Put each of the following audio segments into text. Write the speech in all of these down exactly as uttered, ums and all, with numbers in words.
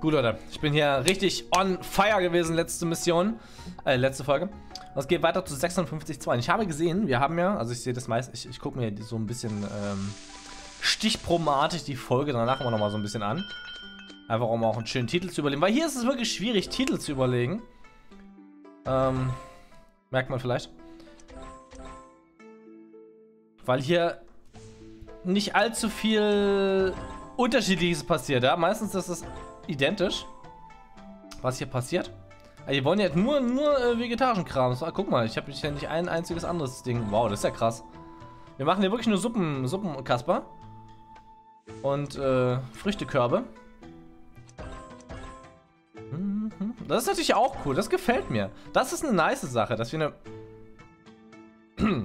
Gut, Leute. Ich bin hier richtig on fire gewesen, letzte Mission. Äh, letzte Folge. Und es geht weiter zu sechsundfünfzig Komma zwei. Ich habe gesehen, wir haben ja, also ich sehe das meist, ich, ich gucke mir so ein bisschen ähm, stichprobenartig die Folge danach immer noch mal so ein bisschen an. Einfach um auch einen schönen Titel zu überlegen. Weil hier ist es wirklich schwierig, Titel zu überlegen. Ähm, merkt man vielleicht. Weil hier nicht allzu viel Unterschiedliches passiert. Ja? Meistens ist es identisch, was hier passiert. Also die wollen ja nur, nur äh, vegetarischen Kram. So, guck mal, ich habe hier nicht ein einziges anderes Ding. Wow, das ist ja krass. Wir machen hier wirklich nur Suppen, Suppen, Kasper. Und äh, Früchtekörbe. Das ist natürlich auch cool, das gefällt mir. Das ist eine nice Sache, dass wir eine...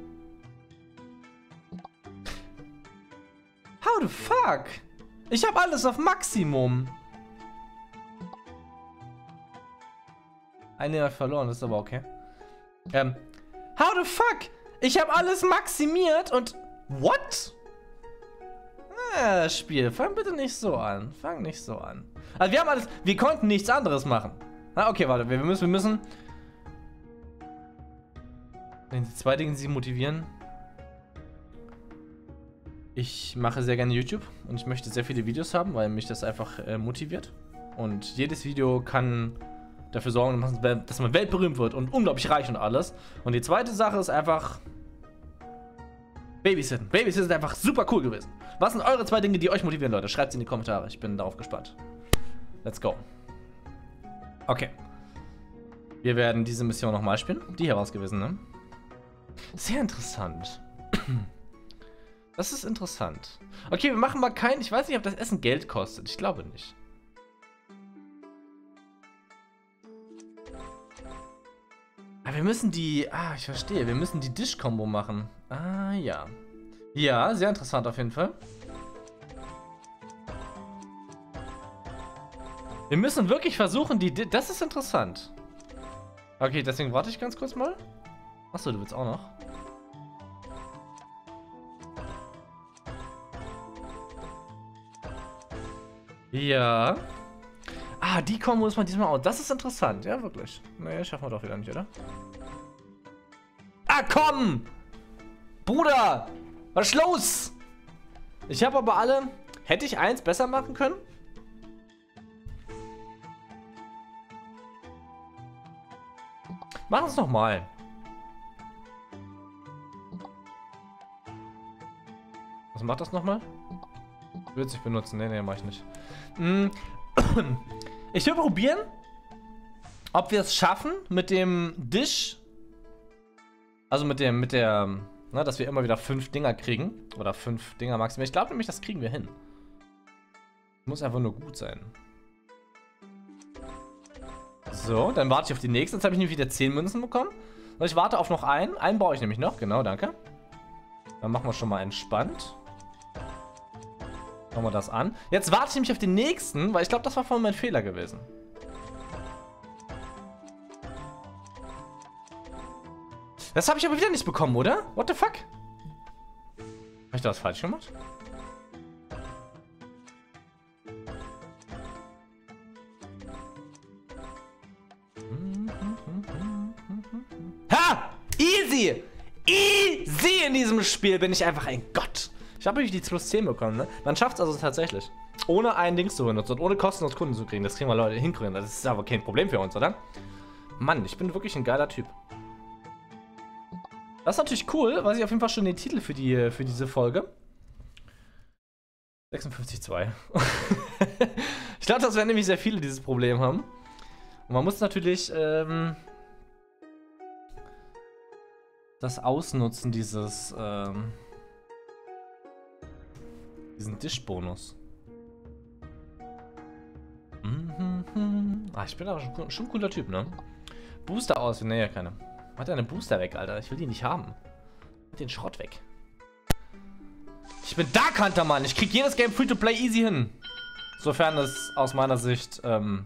How the fuck? Ich habe alles auf Maximum. Eine hat verloren, das ist aber okay. Ähm, how the fuck? Ich habe alles maximiert und... What? Ah, Spiel, fang bitte nicht so an. Fang nicht so an. Also wir haben alles... Wir konnten nichts anderes machen. Ah, okay, warte. Wir müssen... Wir müssen... Wenn die zwei Dinge sie motivieren... Ich mache sehr gerne YouTube und ich möchte sehr viele Videos haben, weil mich das einfach äh, motiviert. Und jedes Video kann dafür sorgen, dass man weltberühmt wird und unglaublich reich und alles. Und die zweite Sache ist einfach Babysitten. Babysitten ist einfach super cool gewesen. Was sind eure zwei Dinge, die euch motivieren, Leute? Schreibt sie in die Kommentare. Ich bin darauf gespannt. Let's go. Okay. Wir werden diese Mission nochmal spielen. Die hier war es gewesen, ne? Sehr interessant. Das ist interessant. Okay, wir machen mal kein... Ich weiß nicht, ob das Essen Geld kostet. Ich glaube nicht. Aber wir müssen die... Ah, ich verstehe. Wir müssen die Dish-Kombo machen. Ah, ja. Ja, sehr interessant auf jeden Fall. Wir müssen wirklich versuchen, die... Di das ist interessant. Okay, deswegen warte ich ganz kurz mal. Achso, du willst auch noch. Ja. Ah, die Kombo muss man diesmal auch. Das ist interessant, ja, wirklich. Naja, schaffen wir doch wieder nicht, oder? Ah, komm! Bruder! Was ist los? Ich habe aber alle... Hätte ich eins besser machen können? Machen wir es nochmal. Was macht das nochmal? Würzig benutzen. Nee, nee, mach ich nicht. Ich will probieren, ob wir es schaffen mit dem Dish. Also mit dem, mit der, ne, dass wir immer wieder fünf Dinger kriegen. Oder fünf Dinger maximal. Ich glaube nämlich, das kriegen wir hin. Muss einfach nur gut sein. So, dann warte ich auf die nächste. Jetzt habe ich nämlich wieder zehn Münzen bekommen. Und ich warte auf noch einen. Einen brauche ich nämlich noch. Genau, danke. Dann machen wir schon mal entspannt. Schauen wir das an. Jetzt warte ich nämlich auf den nächsten, weil ich glaube, das war vorhin mein Fehler gewesen. Das habe ich aber wieder nicht bekommen, oder? What the fuck? Habe ich da was falsch gemacht? Ha! Easy! Easy in diesem Spiel bin ich einfach ein Gott. Ich habe nämlich die plus zehn bekommen, ne? Man schafft es also tatsächlich. Ohne ein Dings zu benutzen und ohne kostenlos Kunden zu kriegen. Das kriegen wir Leute hinkriegen. Das ist aber kein Problem für uns, oder? Mann, ich bin wirklich ein geiler Typ. Das ist natürlich cool, weiß ich auf jeden Fall schon den Titel für, die, für diese Folge. sechsundfünfzig Komma zwei. Ich glaube, das werden nämlich sehr viele dieses Problem haben. Und man muss natürlich ähm, das ausnutzen, dieses... Ähm, diesen Dish-Bonus. Mhm. Ah, ich bin aber schon, schon ein cooler Typ, ne? Booster aus. Ne, ja, keine. Mach deine Booster weg, Alter. Ich will die nicht haben. Mach den Schrott weg. Ich bin Dark Hunter, Mann. Ich krieg jedes Game Free-to-Play easy hin. Sofern es aus meiner Sicht ähm,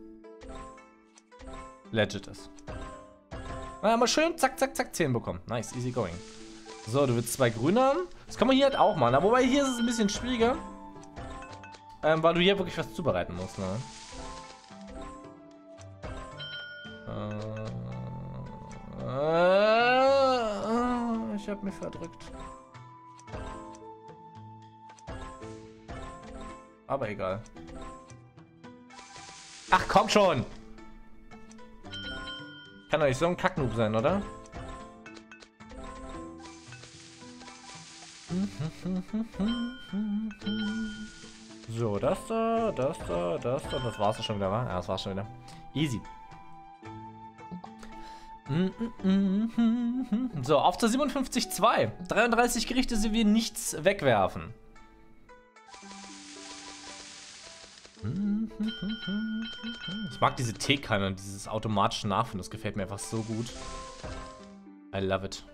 legit ist. Na, mal schön zack, zack, zack, zehn bekommen. Nice, easy going. So, du willst zwei Grüne haben. Das kann man hier halt auch machen. Wobei hier ist es ein bisschen schwieriger. ähm, weil du hier wirklich was zubereiten musst, ne? Äh, äh, ich hab mich verdrückt. Aber egal. Ach, komm schon! Kann doch nicht so ein Kacknoob sein, oder? So, das da, das da, das da, das war's schon wieder, wa? Ja, das war's schon wieder. Easy. So, auf zur siebenundfünfzig Komma zwei. dreiunddreißig Gerichte, die wir nichts wegwerfen. Ich mag diese Teekanne und dieses automatische Nachfüllen, das gefällt mir einfach so gut. I love it.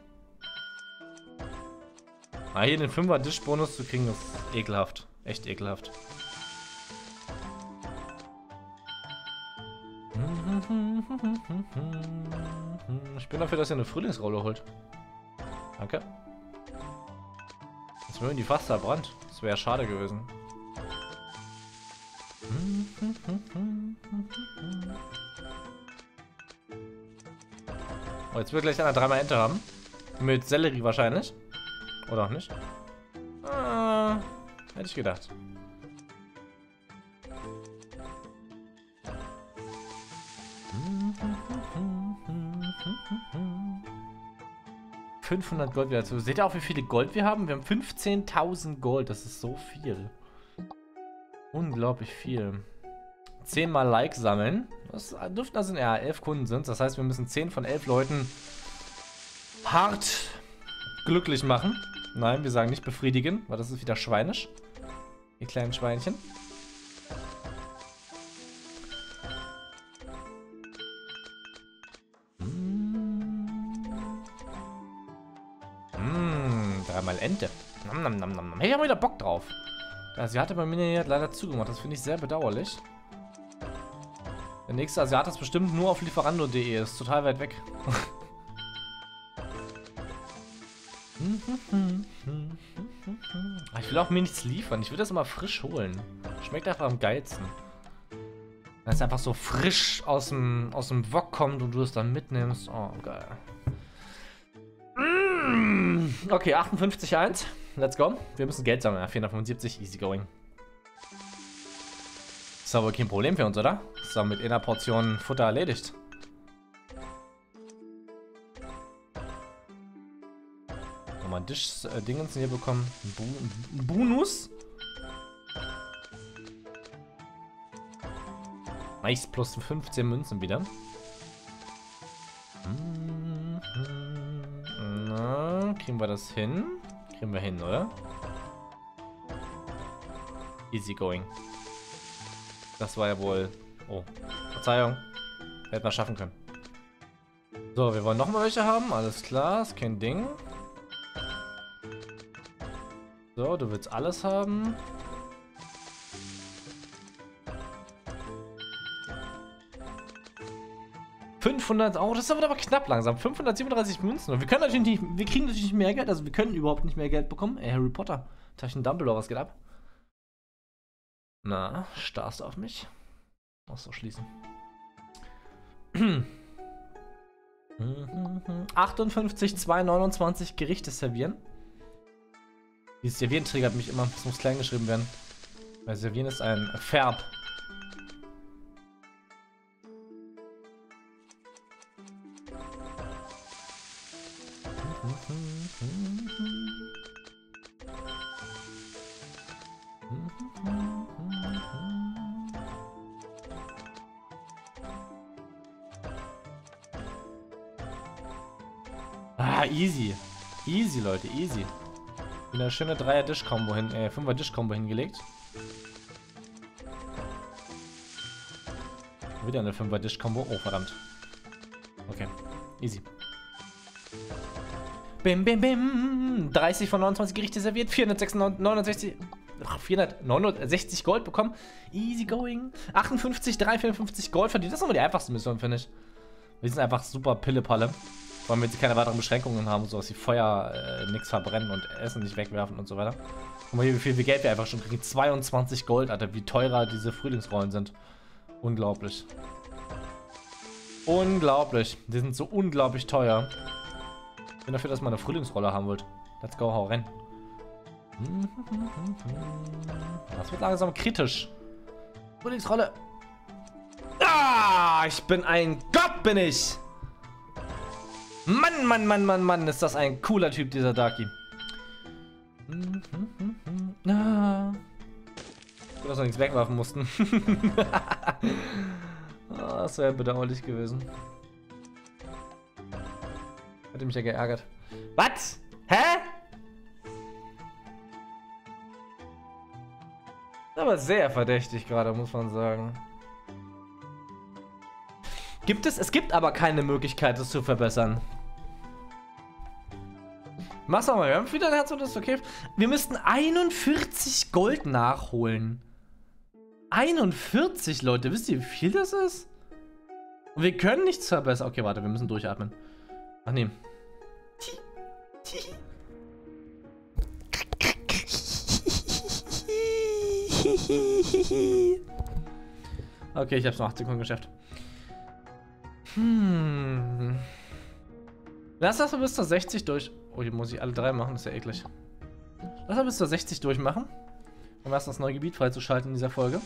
Ah, hier den fünfer Dish-Bonus zu kriegen, das ist ekelhaft. Echt ekelhaft. Ich bin dafür, dass ihr eine Frühlingsrolle holt. Danke. Jetzt mögen die fast verbrannt. Das wäre schade gewesen. Oh, jetzt wird gleich einer dreimal Ente haben. Mit Sellerie wahrscheinlich. Oder auch nicht? Ah, hätte ich gedacht. fünfhundert Gold wieder zu. Seht ihr auch, wie viele Gold wir haben? Wir haben fünfzehntausend Gold. Das ist so viel. Unglaublich viel. zehn mal Like sammeln. Das dürften also ja elf Kunden sind. Das heißt, wir müssen zehn von elf Leuten hart glücklich machen. Nein, wir sagen nicht befriedigen, weil das ist wieder schweinisch. Ihr kleinen Schweinchen. Mmh, dreimal Ente. Nam, nam, nam, nam. Hey, ich habe wieder Bock drauf. Der Asiate bei mir hat leider zugemacht. Das finde ich sehr bedauerlich. Der nächste Asiate ist bestimmt nur auf Lieferando punkt de. Ist total weit weg. Ich will auch mir nichts liefern. Ich will das immer frisch holen. Schmeckt einfach am geilsten. Wenn es einfach so frisch aus dem, aus dem Wok kommt und du es dann mitnimmst. Oh, geil. Okay, achtundfünfzig Komma eins. Let's go. Wir müssen Geld sammeln. vierhundertfünfundsiebzig. Easy going. Ist aber kein Problem für uns, oder? Ist doch mit einer Portion Futter erledigt. Nochmal Dish-Dingens hier bekommen. Ein, Bu ein Bonus. Nice, plus fünfzehn Münzen wieder. Na, kriegen wir das hin? Kriegen wir hin, oder? Easy going. Das war ja wohl... Oh, Verzeihung. Hätten wir schaffen können. So, wir wollen nochmal welche haben. Alles klar, ist kein Ding. So, du willst alles haben. fünfhundert, oh, das wird aber knapp langsam. fünfhundertsiebenunddreißig Münzen. Und wir können natürlich nicht, wir kriegen natürlich nicht mehr Geld, also wir können überhaupt nicht mehr Geld bekommen. Ey, Harry Potter, Taschen Dumbledore, was geht ab? Na, starrst du auf mich? Ach so, schließen. achtundfünfzig, zwei, neunundzwanzig Gerichte servieren. Dieses Servieren triggert mich immer, das muss klein geschrieben werden. Weil Servieren ist ein Verb. Ah, easy. Easy, Leute, easy. Eine schöne Dreier-Dish-Kombo hin, äh, Fünfer-Dish-Kombo hingelegt. Wieder eine Fünfer-Dish-Kombo. Oh, verdammt. Okay, easy. Bim, bim, bim. dreißig von neunundzwanzig Gerichte serviert. vierhundertneunundsechzig, vierhundertneunundsechzig Gold bekommen. Easy going. achtundfünfzig, dreihundertvierundfünfzig Gold verdient. Das ist immer die einfachste Mission, finde ich. Wir sind einfach super Pille-Palle. Vor allem, wenn sie keine weiteren Beschränkungen haben, sowas wie Feuer, äh, nichts verbrennen und Essen nicht wegwerfen und so weiter. Guck mal hier, wie viel Geld wir einfach schon kriegen. zweiundzwanzig Gold, Alter, wie teurer diese Frühlingsrollen sind. Unglaublich. Unglaublich. Die sind so unglaublich teuer. Ich bin dafür, dass ihr mal eine Frühlingsrolle haben wollt. Let's go, hau rein. Das wird langsam kritisch. Frühlingsrolle. Ah, ich bin ein Gott, bin ich. Mann, Mann, Mann, Mann, Mann, ist das ein cooler Typ, dieser Darky. Ah. Gut, dass wir nichts wegwerfen mussten. Oh, das wäre bedauerlich gewesen. Hätte mich ja geärgert. Was? Hä? Aber sehr verdächtig gerade, muss man sagen. Gibt es? Es gibt aber keine Möglichkeit, das zu verbessern. Mach's mal, wir haben wieder ein Herz und das ist okay. Wir müssten einundvierzig Gold nachholen. einundvierzig, Leute. Wisst ihr, wie viel das ist? Und wir können nichts verbessern. Okay, warte, wir müssen durchatmen. Ach nee. Okay, ich hab's noch acht Sekunden geschafft. Hm. Lass das mal bis zur sechzig durch. Oh, hier muss ich alle drei machen, das ist ja eklig. Lass mal bis zur sechzig durchmachen. Um erst das neue Gebiet freizuschalten in dieser Folge.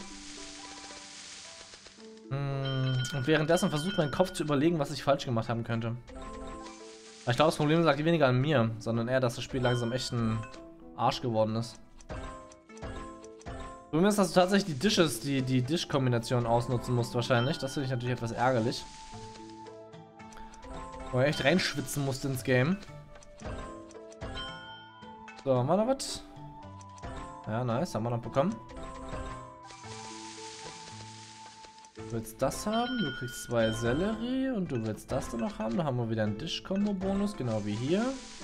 Hm. Und währenddessen versucht mein Kopf zu überlegen, was ich falsch gemacht haben könnte. Aber ich glaube, das Problem lag weniger an mir, sondern eher, dass das Spiel langsam echt ein Arsch geworden ist. Problem ist, dass du tatsächlich die Dishes, die, die Dish-Kombination ausnutzen musst wahrscheinlich. Das finde ich natürlich etwas ärgerlich. Wo er echt reinschwitzen musste ins Game. So, haben wir noch was? Ja, nice, haben wir noch bekommen. Du willst das haben, du kriegst zwei Sellerie und du willst das dann noch haben. Da haben wir wieder einen Dish-Kombo-Bonus, genau wie hier.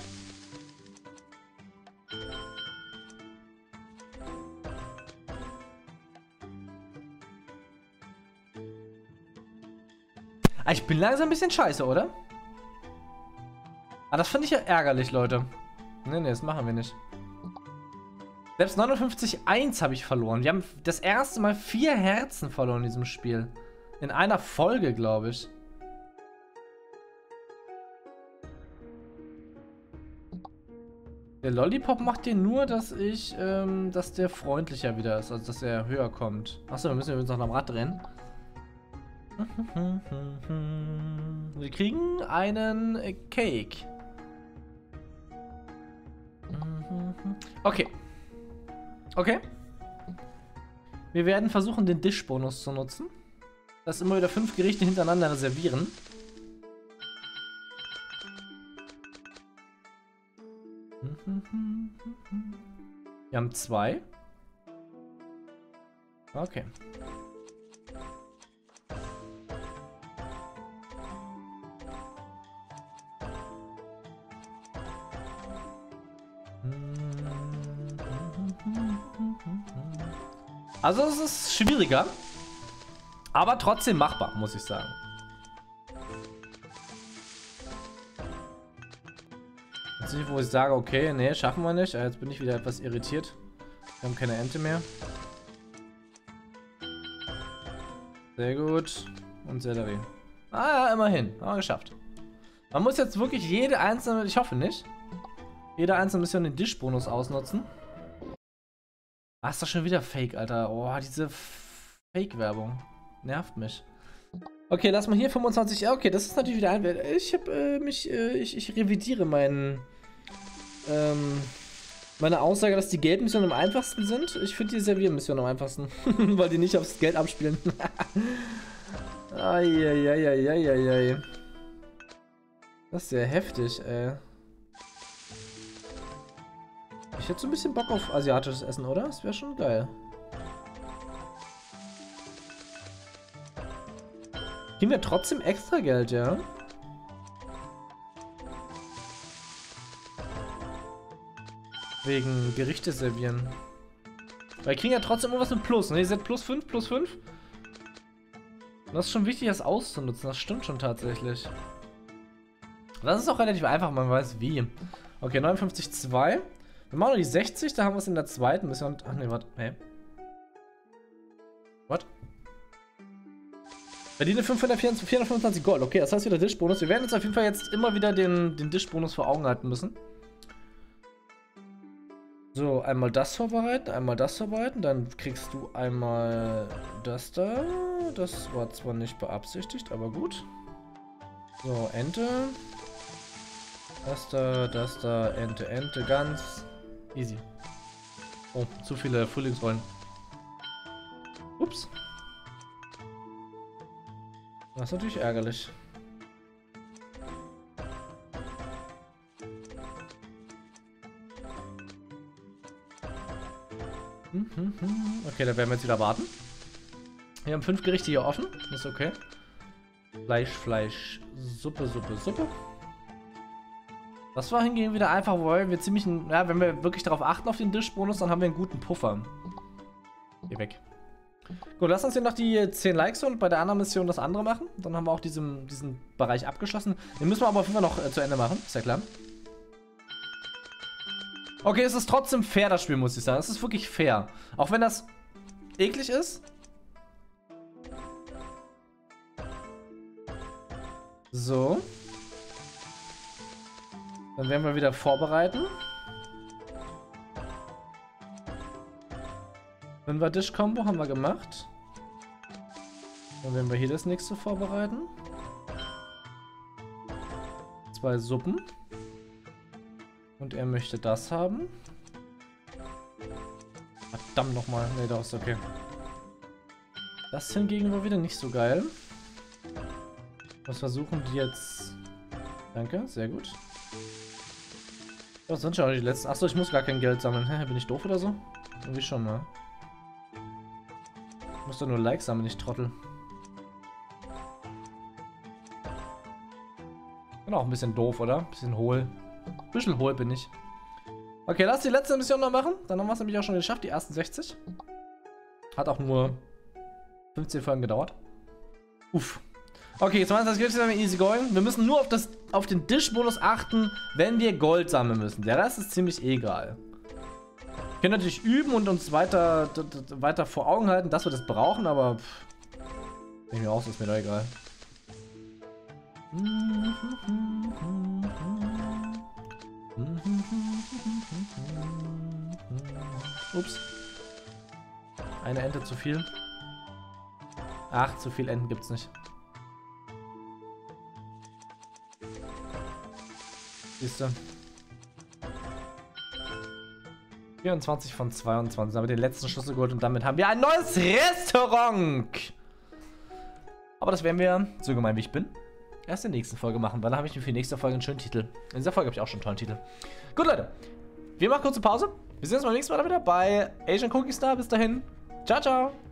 Ich bin langsam ein bisschen scheiße, oder? Ah, das finde ich ja ärgerlich, Leute. Ne, ne, das machen wir nicht. Selbst neunundfünfzig eins habe ich verloren. Wir haben das erste Mal vier Herzen verloren in diesem Spiel. In einer Folge, glaube ich. Der Lollipop macht dir nur, dass ich, ähm, dass der freundlicher wieder ist, also dass er höher kommt. Achso, dann müssen wir uns noch am Rad drehen. Wir kriegen einen Cake. Okay. Okay. Wir werden versuchen, den Dish-Bonus zu nutzen. Das immer wieder fünf Gerichte hintereinander reservieren. Wir haben zwei. Okay. Also es ist schwieriger, aber trotzdem machbar, muss ich sagen. Jetzt nicht, wo ich sage, okay, nee, schaffen wir nicht. Jetzt bin ich wieder etwas irritiert. Wir haben keine Ente mehr. Sehr gut. Und Sellerie. Ah ja, immerhin. Aber geschafft. Man muss jetzt wirklich jede einzelne, ich hoffe nicht, jede einzelne Mission den Dish-Bonus ausnutzen. Ah, ist doch schon wieder Fake, Alter. Oh, diese Fake-Werbung. Nervt mich. Okay, lass mal hier fünfundzwanzig. Ja, okay, das ist natürlich wieder ein... Ich hab äh, mich... Äh, ich, ich revidiere meinen... Ähm... Meine Aussage, dass die Geldmissionen am einfachsten sind. Ich finde die Serviermissionen am einfachsten. Weil die nicht aufs Geld abspielen. Eieieiei. Das ist sehr heftig, ey. Ich hätte so ein bisschen Bock auf asiatisches Essen, oder? Das wäre schon geil. Kriegen wir trotzdem extra Geld, ja? Wegen Gerichte servieren. Weil wir kriegen ja trotzdem irgendwas mit Plus, ne? Ihr seid plus fünf, plus fünf. Und das ist schon wichtig, das auszunutzen. Das stimmt schon tatsächlich. Das ist auch relativ einfach, man weiß wie. Okay, neunundfünfzig Komma zwei. Wir machen nur die sechzig, da haben wir es in der zweiten Mission. Ach ne, warte. Hey. What? Verdiene vierhundertfünfundzwanzig Gold. Okay, das heißt wieder Tischbonus. Wir werden uns auf jeden Fall jetzt immer wieder den, den Tischbonus vor Augen halten müssen. So, einmal das vorbereiten, einmal das vorbereiten. Dann kriegst du einmal das da. Das war zwar nicht beabsichtigt, aber gut. So, Ente. Das da, das da, Ente, Ente, ganz easy. Oh, zu viele Frühlingsrollen. Ups. Das ist natürlich ärgerlich. Okay, dann werden wir jetzt wieder warten. Wir haben fünf Gerichte hier offen. Ist okay. Fleisch, Fleisch, Suppe, Suppe, Suppe. Das war hingegen wieder einfach, weil wir ziemlich, ja, wenn wir wirklich darauf achten auf den Tischbonus, dann haben wir einen guten Puffer. Geh weg. Gut, lass uns hier noch die zehn Likes und bei der anderen Mission das andere machen. Dann haben wir auch diesen, diesen Bereich abgeschlossen. Den müssen wir aber auf jeden Fall noch äh, zu Ende machen, ist ja klar. Okay, es ist trotzdem fair, das Spiel, muss ich sagen. Es ist wirklich fair. Auch wenn das eklig ist. So. Dann werden wir wieder vorbereiten. Fünfer Dish-Kombo haben wir gemacht. Dann werden wir hier das nächste vorbereiten. Zwei Suppen. Und er möchte das haben. Verdammt nochmal. Ne, doch, ist okay. Das hingegen war wieder nicht so geil. Was versuchen die jetzt? Danke, sehr gut. Das sind schon die letzten. Achso, ich muss gar kein Geld sammeln. Hä, bin ich doof oder so? Irgendwie schon, ne? Ich muss doch nur Likes sammeln, nicht Trottel. Bin auch ein bisschen doof, oder? Ein bisschen hohl. Ein bisschen hohl bin ich. Okay, lass die letzte Mission noch machen. Dann haben wir es nämlich auch schon geschafft, die ersten sechzig. Hat auch nur fünfzehn Folgen gedauert. Uff. Okay, jetzt machen wir das Gift easy going. Wir müssen nur auf, das, auf den Tischbonus achten, wenn wir Gold sammeln müssen. Der Rest ist ziemlich egal. Wir können natürlich üben und uns weiter, weiter vor Augen halten, dass wir das brauchen, aber pff, ich mir auch, ist mir doch egal. Ups. Eine Ente zu viel. Ach, zu viel Enten gibt's nicht. Siehst du? vierundzwanzig von zweiundzwanzig. Aber den letzten Schlüssel geholt und damit haben wir ein neues Restaurant. Aber das werden wir, so gemein wie ich bin, erst in der nächsten Folge machen, weil dann habe ich mir für die nächste Folge einen schönen Titel. In dieser Folge habe ich auch schon einen tollen Titel. Gut, Leute. Wir machen kurze Pause. Wir sehen uns beim nächsten Mal wieder bei Asian Cookie Star. Bis dahin. Ciao, ciao.